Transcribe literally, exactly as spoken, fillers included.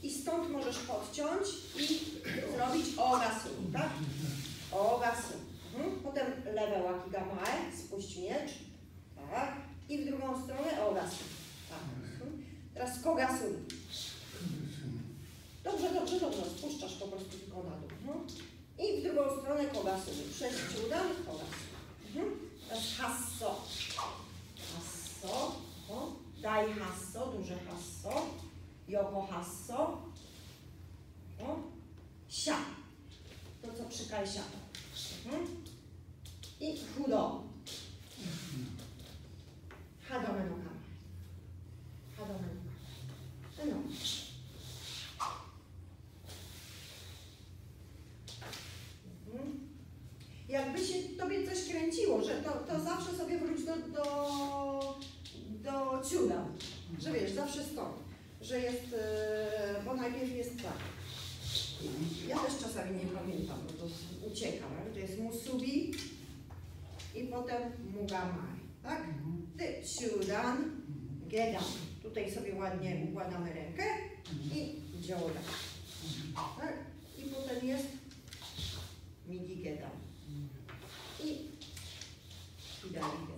i stąd możesz podciąć i zrobić ogasumi, tak? Ogasumi. Mhm. Potem lewe łaki gamae, spuść miecz, tak? I w drugą stronę ogasumi. Tak. Mhm. Teraz kogasumi. Dobrze, dobrze, dobrze, spuszczasz po prostu tylko na dół. Mhm. I w drugą stronę kogasumi. Sześciudan, kogasumi. Mhm. Teraz hasso. Hasso. O. Dai hasso, duże hasso. Yoko hasso. O. Sia. To co przy kajsia. Mhm. I hudo. Hadome no kame. Hadome no kame. No. Mhm. Jakby się tobie coś kręciło, że to, to zawsze sobie wróć do, do, do ciuda. Że wiesz, zawsze stąd. Że jest, yy, bo najpierw jest tak. Ja też czasami nie pamiętam, bo to uciekam, ale to jest musubi i potem mugamai, tak? Ty, ciudan, gedan. Tutaj sobie ładnie układamy rękę i dzioda. Tak? I potem jest migi gedan. I hidari gedan.